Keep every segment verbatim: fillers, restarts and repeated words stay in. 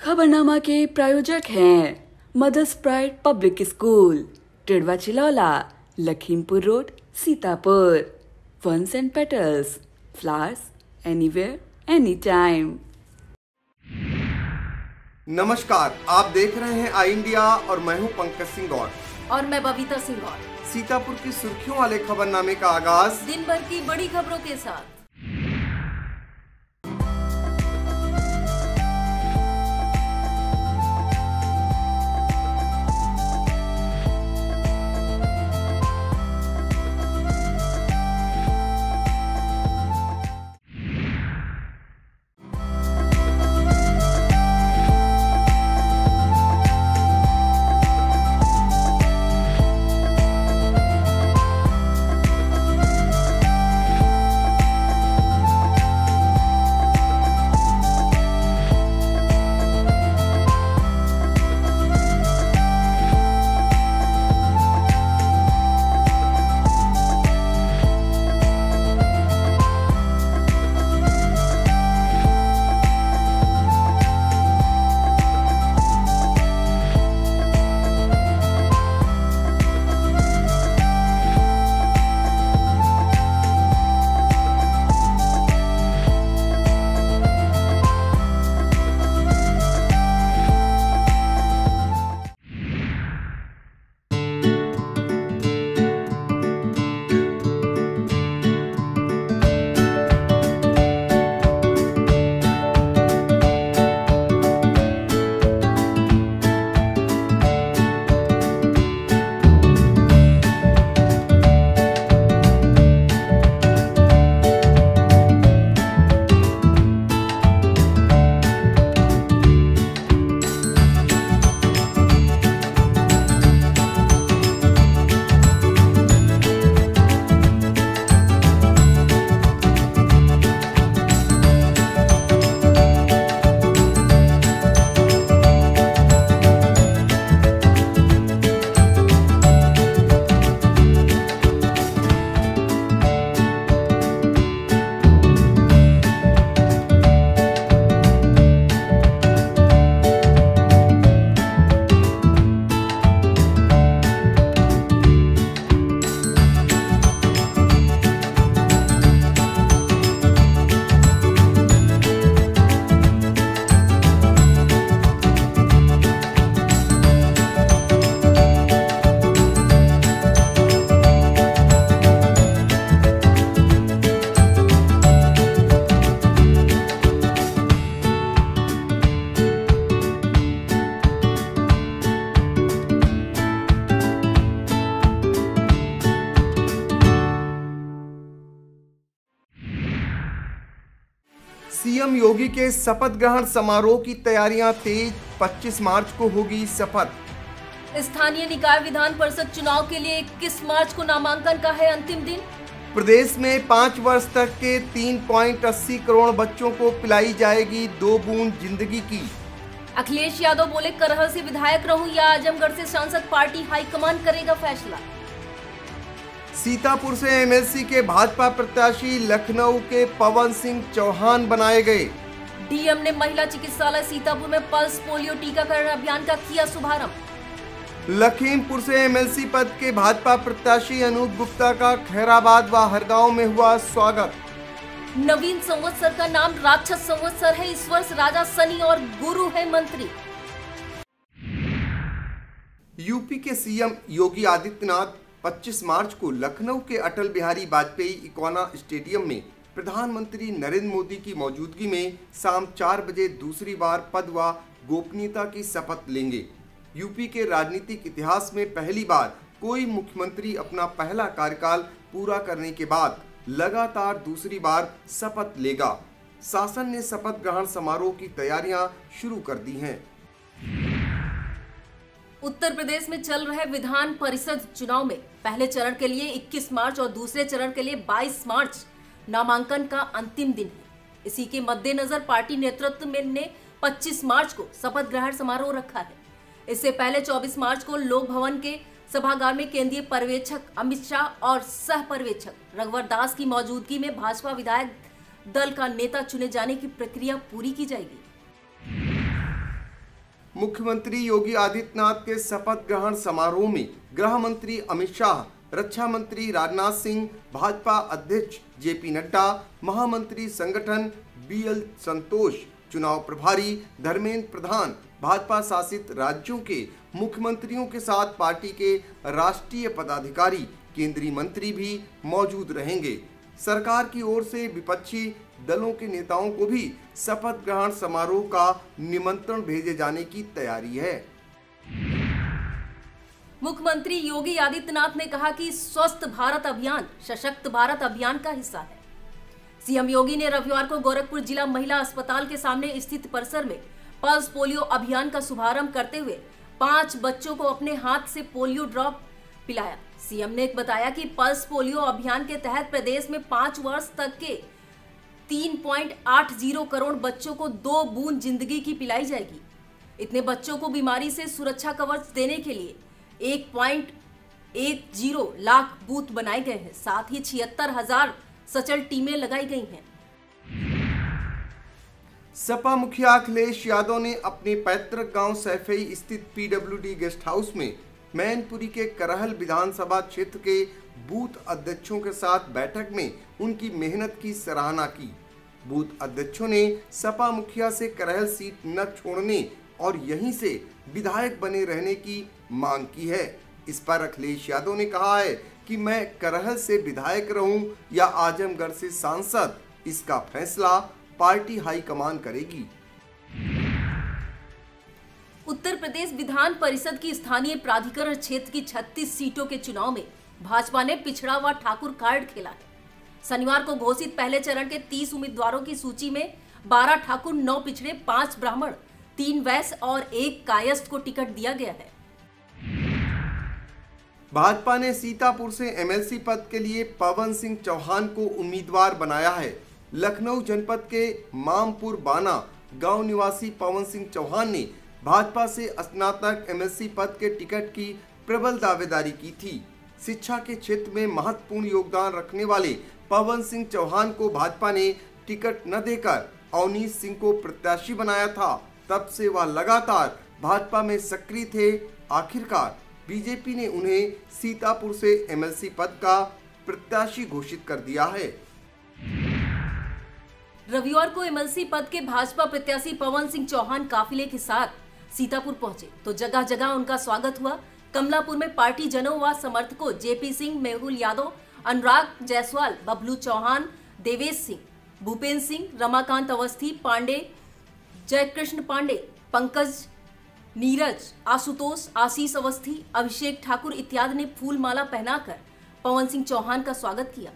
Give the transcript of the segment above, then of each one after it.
खबरनामा के प्रायोजक हैं mother's pride public school, Tidwa Chilaula, Lakhimpur road, Sitapur. Ferns and petals, flowers anywhere, anytime। नमस्कार, आप देख रहे हैं आई इंडिया और मैं हूं पंकज सिंह गौड़ और मैं बबीता सिंह गौड़। सीतापुर की सुर्खियों वाले खबरनामे का आगाज दिन भर की बड़ी खबरों के साथ। सीएम योगी के शपथ ग्रहण समारोह की तैयारियां तेज, पच्चीस मार्च को होगी शपथ। स्थानीय निकाय विधान परिषद चुनाव के लिए इक्कीस मार्च को नामांकन का है अंतिम दिन। प्रदेश में पाँच वर्ष तक के तीन पॉइंट अस्सी करोड़ बच्चों को पिलाई जाएगी दो बूंद जिंदगी की। अखिलेश यादव बोले, करहल से विधायक रहूं या आजमगढ़ से सांसद, पार्टी हाईकमान करेगा फैसला। सीतापुर से एमएलसी के भाजपा प्रत्याशी लखनऊ के पवन सिंह चौहान बनाए गए। डीएम ने महिला चिकित्सालय सीतापुर में पल्स पोलियो टीकाकरण अभियान का किया शुभारंभ। लखीमपुर से एमएलसी पद के भाजपा प्रत्याशी अनूप गुप्ता का खैराबाद व हरगांव में हुआ स्वागत। नवीन संवत्सर का नाम राक्षस संवत्सर है। इस वर्ष राजा शनि और गुरु है मंत्री। यूपी के सीएम योगी आदित्यनाथ पच्चीस मार्च को लखनऊ के अटल बिहारी वाजपेयी इकोना स्टेडियम में प्रधानमंत्री नरेंद्र मोदी की मौजूदगी में शाम चार बजे दूसरी बार पद व गोपनीयता की शपथ लेंगे। यूपी के राजनीतिक इतिहास में पहली बार कोई मुख्यमंत्री अपना पहला कार्यकाल पूरा करने के बाद लगातार दूसरी बार शपथ लेगा। शासन ने शपथ ग्रहण समारोह की तैयारियां शुरू कर दी हैं। उत्तर प्रदेश में चल रहे विधान परिषद चुनाव में पहले चरण के लिए इक्कीस मार्च और दूसरे चरण के लिए बाईस मार्च नामांकन का अंतिम दिन है। इसी के मद्देनजर पार्टी नेतृत्व में ने पच्चीस मार्च को शपथ ग्रहण समारोह रखा है। इससे पहले चौबीस मार्च को लोक भवन के सभागार में केंद्रीय पर्यवेक्षक अमित शाह और सह पर्यवेक्षक रघुवर दास की मौजूदगी में भाजपा विधायक दल का नेता चुने जाने की प्रक्रिया पूरी की जाएगी। मुख्यमंत्री योगी आदित्यनाथ के शपथ ग्रहण समारोह में गृह मंत्री अमित शाह, रक्षा मंत्री राजनाथ सिंह, भाजपा अध्यक्ष जेपी नड्डा, महामंत्री संगठन बी एल संतोष, चुनाव प्रभारी धर्मेंद्र प्रधान, भाजपा शासित राज्यों के मुख्यमंत्रियों के साथ पार्टी के राष्ट्रीय पदाधिकारी, केंद्रीय मंत्री भी मौजूद रहेंगे। सरकार की ओर से विपक्षी दलों के नेताओं को भी शपथ ग्रहण समारोह का निमंत्रण भेजे जाने की तैयारी है। मुख्यमंत्री योगी आदित्यनाथ ने कहा कि स्वस्थ भारत अभियान सशक्त भारत अभियान का हिस्सा है। सीएम योगी ने रविवार को गोरखपुर जिला महिला अस्पताल के सामने स्थित परिसर में पल्स पोलियो अभियान का शुभारंभ करते हुए पांच बच्चों को अपने हाथ से पोलियो ड्रॉप पिलाया। सीएम ने बताया कि पल्स पोलियो अभियान के तहत प्रदेश में पांच वर्ष तक के तीन पॉइंट आठ जीरो करोड़ बच्चों को दो बूंद जिंदगी की पिलाई जाएगी। इतने बच्चों को बीमारी से सुरक्षा कवच देने के लिए एक पॉइंट एक जीरो लाख बूथ बनाए गए हैं। साथ ही छिहत्तर हजार सचल टीमें लगाई गई हैं। सपा मुखिया अखिलेश यादव ने अपने पैतृक गांव सैफई स्थित पीडब्ल्यूडी गेस्ट हाउस में मैनपुरी के करहल विधानसभा क्षेत्र के बूथ अध्यक्षों के साथ बैठक में उनकी मेहनत की सराहना की। बूथ अध्यक्षों ने सपा मुखिया से करहल सीट न छोड़ने और यहीं से विधायक बने रहने की मांग की है। इस पर अखिलेश यादव ने कहा है कि मैं करहल से विधायक रहूं या आजमगढ़ से सांसद, इसका फैसला पार्टी हाईकमान करेगी। उत्तर प्रदेश विधान परिषद की स्थानीय प्राधिकरण क्षेत्र की छत्तीस सीटों के चुनाव में भाजपा ने पिछड़ा व ठाकुर कार्ड खेला है। शनिवार को घोषित पहले चरण के तीस उम्मीदवारों की सूची में बारह ठाकुर, नौ पिछड़े, पांच ब्राह्मण, तीन वैश्य और एक कायस्थ को टिकट दिया गया है। भाजपा ने सीतापुर से एमएलसी पद के लिए पवन सिंह चौहान को उम्मीदवार बनाया है। लखनऊ जनपद के मामपुर बाना गांव निवासी पवन सिंह चौहान ने भाजपा से स्नातक एमएलसी पद के टिकट की प्रबल दावेदारी की थी। शिक्षा के क्षेत्र में महत्वपूर्ण योगदान रखने वाले पवन सिंह चौहान को भाजपा ने टिकट न देकर अवनीश सिंह को प्रत्याशी बनाया था। तब से वह लगातार भाजपा में सक्रिय थे। आखिरकार बीजेपी ने उन्हें सीतापुर से एमएलसी पद का प्रत्याशी घोषित कर दिया है। रविवार को एमएलसी पद के भाजपा प्रत्याशी पवन सिंह चौहान काफिले के साथ सीतापुर पहुंचे तो जगह जगह उनका स्वागत हुआ। कमलापुर में पार्टी जनों व समर्थकों जेपी सिंह, मेहुल यादव, अनुराग जायसवाल, बबलू चौहान, देवेश सिंह, भूपेंद्र सिंह, रमाकांत अवस्थी, पांडे, जयकृष्ण पांडे, पंकज, नीरज, आशुतोष, आशीष अवस्थी, अभिषेक ठाकुर इत्यादि ने फूल माला पहनाकर पवन सिंह चौहान का स्वागत किया।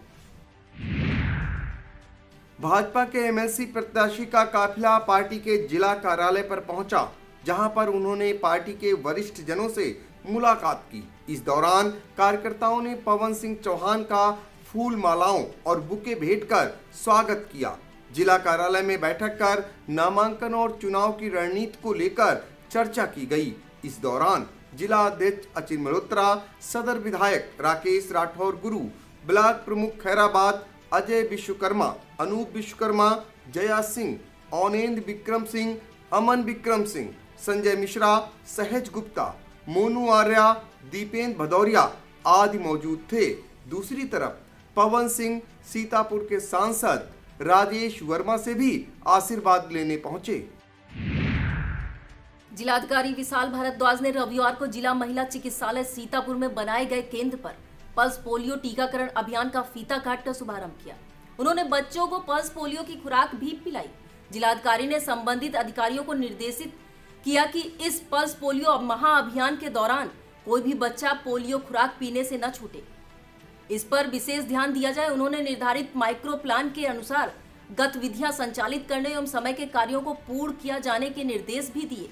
भाजपा के एमएलसी प्रत्याशी का काफिला पार्टी के जिला कार्यालय पर पहुंचा, जहां पर उन्होंने पार्टी के वरिष्ठ जनों से मुलाकात की। इस दौरान कार्यकर्ताओं ने पवन सिंह चौहान का फूल मालाओं और बुके भेंट कर स्वागत किया। जिला कार्यालय में बैठक कर नामांकन और चुनाव की रणनीति को लेकर चर्चा की गई। इस दौरान जिला अध्यक्ष अचिर मल्होत्रा, सदर विधायक राकेश राठौर गुरु, ब्लॉक प्रमुख खैराबाद अजय विश्वकर्मा, अनूप विश्वकर्मा, जया सिंह, औनेंद्र विक्रम सिंह, अमन विक्रम सिंह, संजय मिश्रा, सहज गुप्ता, मोनू आर्या, दीपेंद्र भदौरिया आदि मौजूद थे। दूसरी तरफ पवन सिंह सीतापुर के सांसद राजेश वर्मा से भी आशीर्वाद लेने पहुंचे। जिलाधिकारी विशाल भारद्वाज ने रविवार को जिला महिला चिकित्सालय सीतापुर में बनाए गए केंद्र पर पल्स पोलियो टीकाकरण अभियान का फीता काटकर शुभारंभ किया। उन्होंने बच्चों को पल्स पोलियो की खुराक भी पिलाई। जिलाधिकारी ने संबंधित अधिकारियों को निर्देशित किया कि इस पल्स पोलियो महाअभियान के दौरान कोई भी बच्चा पोलियो खुराक पीने से न छूटे, इस पर विशेष ध्यान दिया जाए। उन्होंने निर्धारित माइक्रो प्लान के अनुसार गतिविधियां संचालित करने एवं समय के कार्यों को पूर्ण किया जाने के निर्देश भी दिए।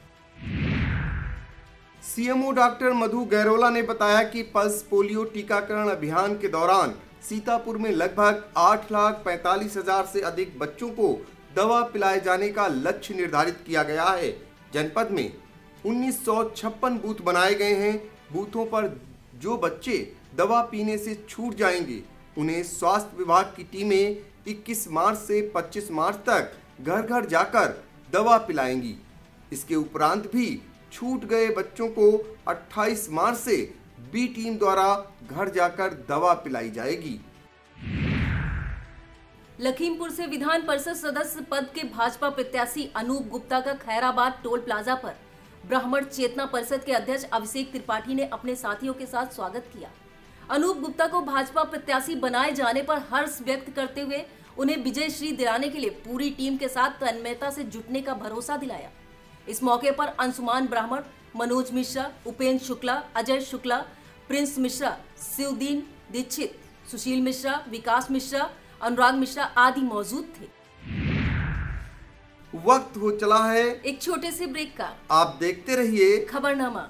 सीएमओ डॉक्टर मधु गैरोला ने बताया कि पल्स पोलियो टीकाकरण अभियान के दौरान सीतापुर में लगभग आठ लाख पैंतालीस हजार से अधिक बच्चों को दवा पिलाए जाने का लक्ष्य निर्धारित किया गया है। जनपद में उन्नीस सौ छप्पन बूथ बनाए गए हैं। बूथों पर जो बच्चे दवा पीने से छूट जाएंगे उन्हें स्वास्थ्य विभाग की टीमें इक्कीस मार्च से पच्चीस मार्च तक घर घर जाकर दवा पिलाएंगी। इसके उपरांत भी छूट गए बच्चों को अट्ठाईस मार्च से बी टीम द्वारा घर जाकर दवा पिलाई जाएगी। लखीमपुर से विधान परिषद सदस्य पद के भाजपा प्रत्याशी अनूप गुप्ता का खैराबाद टोल प्लाजा पर ब्राह्मण चेतना परिषद के अध्यक्ष अभिषेक त्रिपाठी ने अपने साथियों के साथ स्वागत किया। अनूप गुप्ता को भाजपा प्रत्याशी बनाए जाने पर हर्ष व्यक्त करते हुए उन्हें विजय श्री दिलाने के लिए पूरी टीम के साथ तन्मयता से जुटने का भरोसा दिलाया। इस मौके पर अंशुमान ब्राह्मण, मनोज मिश्रा, उपेंद्र शुक्ला, अजय शुक्ला, प्रिंस मिश्रा, शिवदीन दीक्षित, सुशील मिश्रा, विकास मिश्रा, अनुराग मिश्रा आदि मौजूद थे। वक्त हो चला है एक छोटे से ब्रेक का। आप देखते रहिए खबरनामा।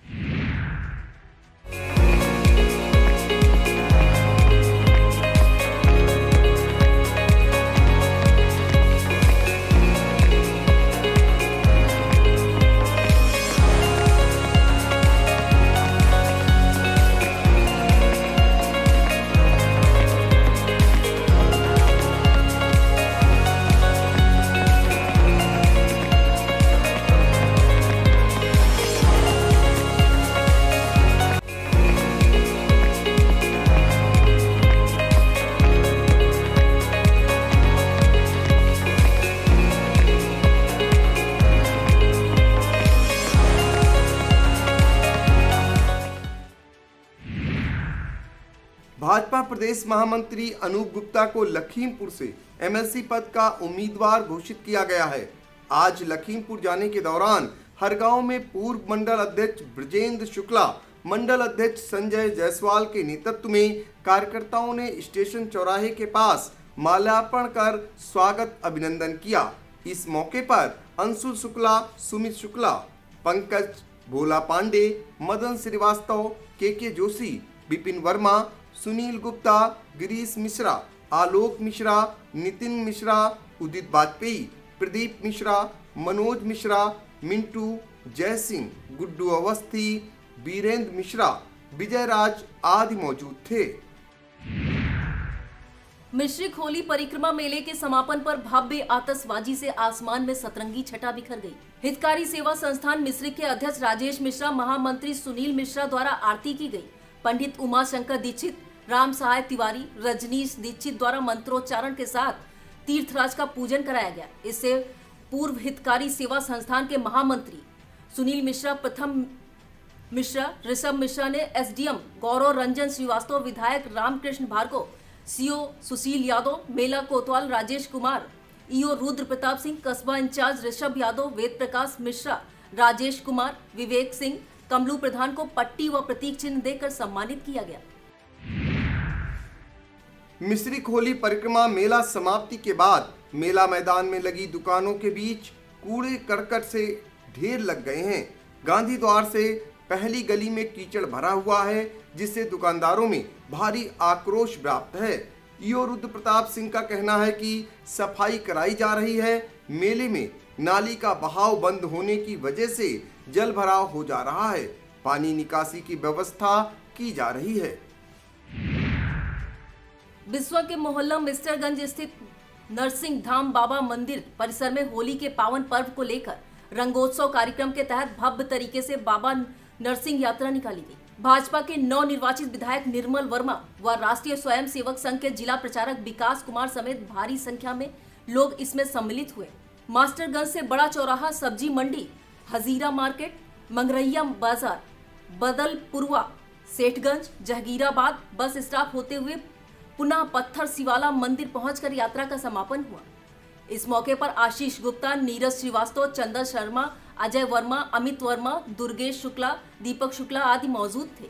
भाजपा प्रदेश महामंत्री अनूप गुप्ता को लखीमपुर से एमएलसी पद का उम्मीदवार घोषित किया गया है। आज लखीमपुर जाने के दौरान हर गांव में पूर्व मंडल अध्यक्ष ब्रजेंद्र शुक्ला, मंडल अध्यक्ष संजय जायसवाल के नेतृत्व में कार्यकर्ताओं ने स्टेशन चौराहे के पास माल्यार्पण कर स्वागत अभिनंदन किया। इस मौके पर अंशुल शुक्ला, सुमित शुक्ला, पंकज, भोला पांडे, मदन श्रीवास्तव, के के जोशी, विपिन वर्मा, सुनील गुप्ता, गिरीश मिश्रा, आलोक मिश्रा, नितिन मिश्रा, उदित वाजपेयी, प्रदीप मिश्रा, मनोज मिश्रा, मिंटू, जय सिंह, गुड्डू अवस्थी, वीरेंद्र मिश्रा, विजय राज आदि मौजूद थे। मिश्रिक होली परिक्रमा मेले के समापन पर भव्य आतशबाजी से आसमान में सतरंगी छटा बिखर गई। हितकारी सेवा संस्थान मिश्रिक के अध्यक्ष राजेश मिश्रा, महामंत्री सुनील मिश्रा द्वारा आरती की गई। पंडित उमा शंकर दीक्षित, राम सहाय तिवारी, रजनीश दीक्षित द्वारा मंत्रोच्चारण के साथ तीर्थराज का पूजन कराया गया। इससे पूर्व हितकारी सेवा संस्थान के महामंत्री सुनील मिश्रा, प्रथम मिश्रा, ऋषभ मिश्रा ने एसडीएम गौरव रंजन श्रीवास्तव, विधायक रामकृष्ण भार्गव, सीओ सुशील यादव, मेला कोतवाल राजेश कुमार, ईओ रुद्र प्रताप सिंह, कस्बा इंचार्ज ऋषभ यादव, वेद प्रकाश मिश्रा, राजेश कुमार, विवेक सिंह, कमलू प्रधान को पट्टी व प्रतीक चिन्ह देकर सम्मानित किया गया। मिश्रिक होली परिक्रमा मेला समाप्ति के बाद मेला मैदान में लगी दुकानों के बीच कूड़े करकट से ढेर लग गए हैं। गांधी द्वार से पहली गली में कीचड़ भरा हुआ है, जिससे दुकानदारों में भारी आक्रोश व्याप्त है। ईओ रुद्र प्रताप सिंह का कहना है कि सफाई कराई जा रही है। मेले में नाली का बहाव बंद होने की वजह से जल भराव हो जा रहा है। पानी निकासी की व्यवस्था की जा रही है। बिस्वा के मोहल्ला मिस्टरगंज स्थित नरसिंह धाम बाबा मंदिर परिसर में होली के पावन पर्व को लेकर रंगोत्सव कार्यक्रम के तहत भव्य तरीके से बाबा नरसिंह यात्रा निकाली गई। भाजपा के नव निर्वाचित विधायक निर्मल वर्मा व राष्ट्रीय स्वयं सेवक संघ के जिला प्रचारक विकास कुमार समेत भारी संख्या में लोग इसमें सम्मिलित हुए। मास्टरगंज से बड़ा चौराहा, सब्जी मंडी, हजीरा मार्केट, मंगरैया बाजार, बदलपुरवा, सेठगंज, जहांगीराबाद बस स्टॉप होते हुए पुनः पत्थर शिवाला मंदिर पहुंचकर यात्रा का समापन हुआ। इस मौके पर आशीष गुप्ता, नीरज श्रीवास्तव, चंदन शर्मा, अजय वर्मा, अमित वर्मा, दुर्गेश शुक्ला, दीपक शुक्ला आदि मौजूद थे।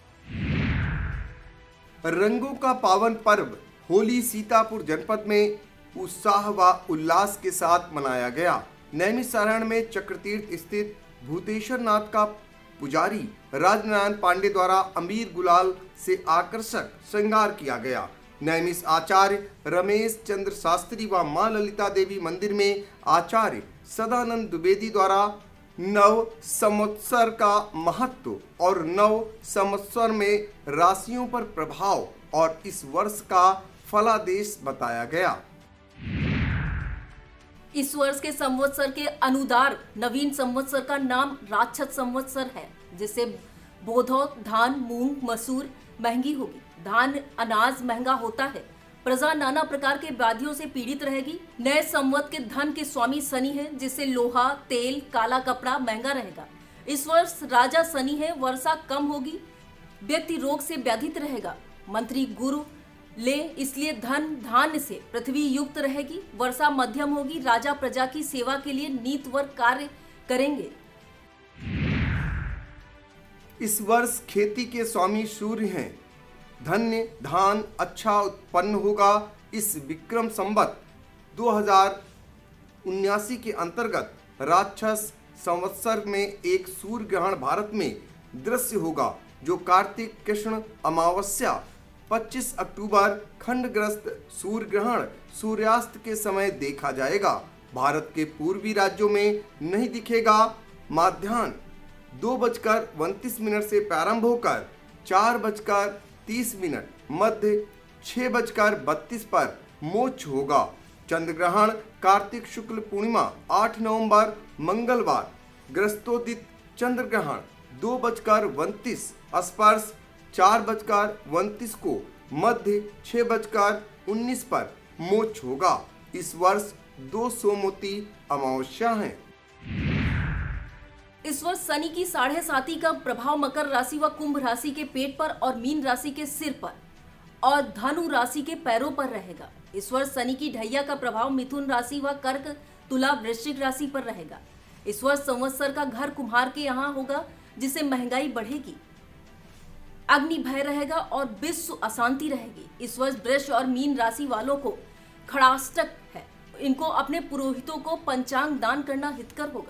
रंगों का पावन पर्व होली सीतापुर जनपद में उत्साह व उल्लास के साथ मनाया गया। नैमिषारण्य में चक्रतीर्थ स्थित भूतेश्वर नाथ का पुजारी राजनारायण पांडे द्वारा अमीर गुलाल से आकर्षक श्रृंगार किया गया। नैमिष आचार्य रमेश चंद्र शास्त्री व मां ललिता देवी मंदिर में आचार्य सदानंद द्विवेदी द्वारा नव संवत्सर का महत्व और नव संवत्सर में राशियों पर प्रभाव और इस वर्ष का फलादेश बताया गया। इस वर्ष के संवत्सर के अनुदार नवीन संवत्सर का नाम राक्षस संवत्सर है, जिससे बोधो धान, मूंग, मसूर महंगी होगी। धान अनाज महंगा होता है। प्रजा नाना प्रकार के व्याधियों से पीड़ित रहेगी। नए संवत के धन के स्वामी शनि है, जिससे लोहा, तेल, काला कपड़ा महंगा रहेगा। इस वर्ष राजा शनि है, वर्षा कम होगी, व्यक्ति रोग से व्याधित रहेगा। मंत्री गुरु ले, इसलिए धन धान्य से पृथ्वी युक्त रहेगी। वर्षा मध्यम होगी। राजा प्रजा की सेवा के लिए नीतवर कार्य करेंगे। इस वर्ष खेती के स्वामी सूर्य हैं। धन्य धान अच्छा उत्पन्न होगा। इस विक्रम संवत दो हजार उन्यासी के अंतर्गत राक्षस संवत्सर में एक सूर्य ग्रहण भारत में दृश्य होगा, जो कार्तिक कृष्ण अमावस्या पच्चीस अक्टूबर खंडग्रस्त सूर्य ग्रहण सूर्यास्त के समय देखा जाएगा। भारत के पूर्वी राज्यों में नहीं दिखेगा। माध्याह्न दो बजकर उनतीस मिनट से प्रारंभ होकर चार बजकर तीस मिनट मध्य छह बजकर बत्तीस पर मोक्ष होगा। चंद्र ग्रहण कार्तिक शुक्ल पूर्णिमा आठ नवंबर मंगलवार। ग्रस्तोदित चंद्र ग्रहण दो बजकर उनतीस स्पर्श चार बजकर उनतीस को मध्य छह बजकर उन्नीस पर मोक्ष होगा। इस वर्ष दो सोमवती अमावस्या है। इस वर्ष शनि की साढ़े साती का प्रभाव मकर राशि व कुंभ राशि के पेट पर और मीन राशि के सिर पर और धनु राशि के पैरों पर रहेगा। इस वर्ष शनि की ढैया का प्रभाव मिथुन राशि व कर्क, तुला, वृश्चिक राशि पर रहेगा। इस वर्ष संवत्सर का घर कुम्हार के यहाँ होगा, जिससे महंगाई बढ़ेगी, अग्नि भय रहेगा और विश्व अशांति रहेगी। इस वर्ष वृष और मीन राशि वालों को खड़ाष्टक है। इनको अपने पुरोहितों को पंचांग दान करना हितकर होगा।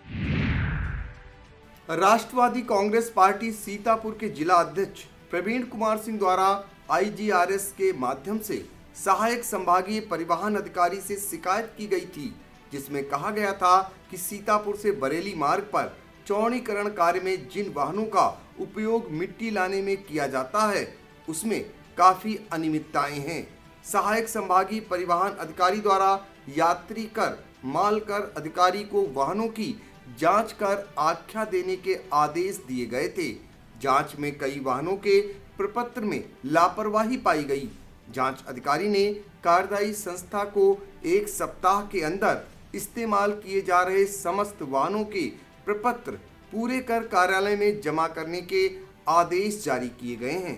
राष्ट्रवादी कांग्रेस पार्टी सीतापुर के जिला अध्यक्ष प्रवीण कुमार सिंह द्वारा आई जी आर एस के माध्यम से सहायक संभागीय परिवहन अधिकारी से शिकायत की गई थी, जिसमें कहा गया था कि सीतापुर से बरेली मार्ग पर चौड़ीकरण कार्य में जिन वाहनों का उपयोग मिट्टी लाने में किया जाता है, उसमें काफी अनियमितताएं हैं। सहायक संभागीय परिवहन अधिकारी द्वारा यात्री कर, माल कर अधिकारी को वाहनों की जांच कर आख्या देने के आदेश दिए गए थे। जांच में कई वाहनों के प्रपत्र में लापरवाही पाई गई। जांच अधिकारी ने कार्यदायी संस्था को एक सप्ताह के अंदर इस्तेमाल किए जा रहे समस्त वाहनों के प्रपत्र पूरे कर कार्यालय में जमा करने के आदेश जारी किए गए हैं।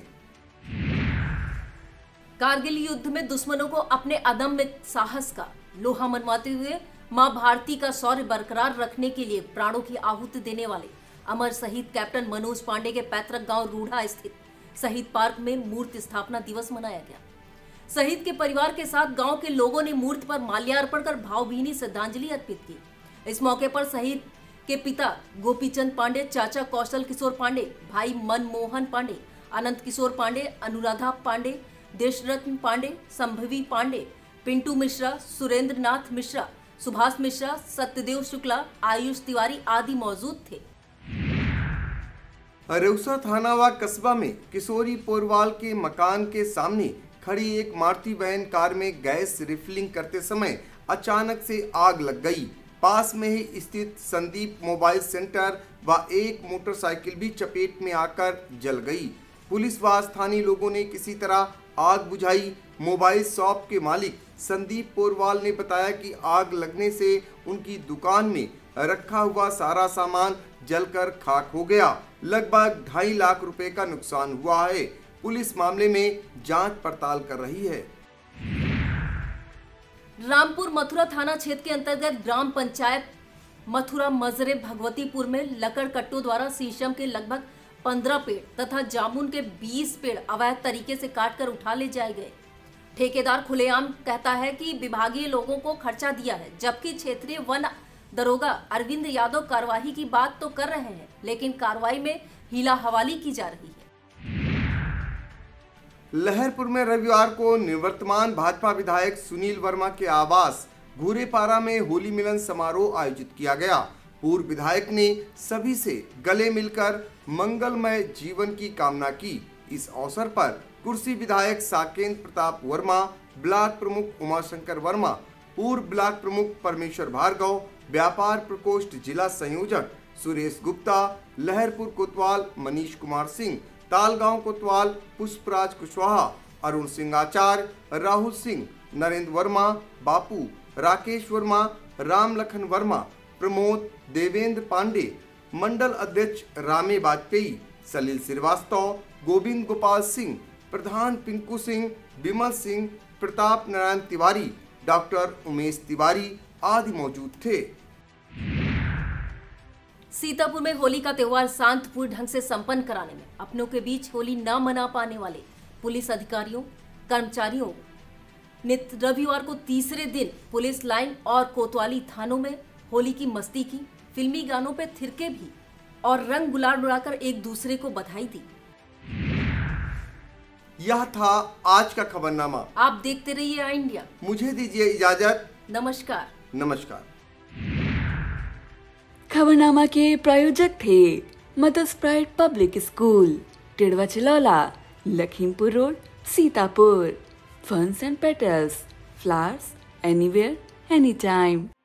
कारगिल युद्ध में दुश्मनों को अपने अदम्य साहस का लोहा मनवाते हुए मां भारती का शौर्य बरकरार रखने के लिए प्राणों की आहुति देने वाले अमर शहीद कैप्टन मनोज पांडे के पैतृक गांव रूढ़ा स्थित शहीद पार्क में मूर्ति स्थापना दिवस मनाया गया। शहीद के परिवार के साथ गांव के लोगों ने मूर्ति पर माल्यार्पण कर भावभीनी श्रद्धांजलि अर्पित की। इस मौके पर शहीद के पिता गोपीचंद पांडे, चाचा कौशल किशोर पांडे, भाई मनमोहन पांडे, अनंत किशोर पांडे, अनुराधा पांडे, देशरत्न पांडे, संभवी पांडे, पिंटू मिश्रा, सुरेंद्र नाथ मिश्रा, सुभाष मिश्रा, सत्यदेव शुक्ला, आयुष तिवारी आदि मौजूद थे। रेउसा थाना व कस्बा में किशोरी पोरवाल के मकान के सामने खड़ी एक मारुति वैन कार में गैस रिफिलिंग करते समय अचानक से आग लग गई। पास में ही स्थित संदीप मोबाइल सेंटर व एक मोटरसाइकिल भी चपेट में आकर जल गई। पुलिस व स्थानीय लोगों ने किसी तरह आग बुझाई। मोबाइल शॉप के मालिक संदीप पोरवाल ने बताया कि आग लगने से उनकी दुकान में रखा हुआ सारा सामान जलकर खाक हो गया। लगभग ढाई लाख रुपए का नुकसान हुआ है। पुलिस मामले में जांच पड़ताल कर रही है। रामपुर मथुरा थाना क्षेत्र के अंतर्गत ग्राम पंचायत मथुरा मजरे भगवतीपुर में लकड़ कट्टों द्वारा शीशम के लगभग पंद्रह पेड़ तथा जामुन के बीस पेड़ अवैध तरीके से काटकर उठा ले जाए गए। ठेकेदार खुलेआम कहता है कि विभागीय लोगों को खर्चा दिया है, जबकि क्षेत्रीय वन दरोगा अरविंद यादव कार्रवाई की बात तो कर रहे हैं, लेकिन कार्रवाई में हीला हवाली की जा रही है। लहरपुर में रविवार को निवर्तमान भाजपा विधायक सुनील वर्मा के आवास घूरेपारा में होली मिलन समारोह आयोजित किया गया। पूर्व विधायक ने सभी से गले मिलकर मंगलमय जीवन की कामना की। इस अवसर पर कुर्सी विधायक साकेंद्र प्रताप वर्मा, ब्लॉक प्रमुख उमाशंकर वर्मा, पूर्व ब्लॉक प्रमुख परमेश्वर भार्गव, व्यापार प्रकोष्ठ जिला संयोजक सुरेश गुप्ता, लहरपुर कोतवाल मनीष कुमार सिंह, तालगांव कोतवाल पुष्पराज कुशवाहा, अरुण सिंह आचार्य, राहुल सिंह, नरेंद्र वर्मा, बापू, राकेश वर्मा, राम लखन वर्मा, प्रमोद, देवेंद्र पांडे, मंडल अध्यक्ष रामे वाजपेयी, सलील श्रीवास्तव, गोविंद गोपाल सिंह, प्रधान पिंकू सिंह, विमल सिंह, प्रताप नारायण तिवारी, डॉक्टर उमेश तिवारी आदि मौजूद थे। सीतापुर में होली का त्योहार शांतिपूर्ण ढंग से संपन्न कराने में अपनों के बीच होली न मना पाने वाले पुलिस अधिकारियों, कर्मचारियों ने रविवार को तीसरे दिन पुलिस लाइन और कोतवाली थानों में होली की मस्ती की, फिल्मी गानों पे थिरके भी और रंग गुलाल उड़ाकर एक दूसरे को बधाई दी। यह था आज का खबरनामा। आप देखते रहिए आई इंडिया। मुझे दीजिए इजाजत। नमस्कार। नमस्कार। खबरनामा के प्रायोजक थे mother's pride public school, Tidwa Chilaula, Lakhimpur road, Sitapur. Ferns and petals, flowers anywhere any time.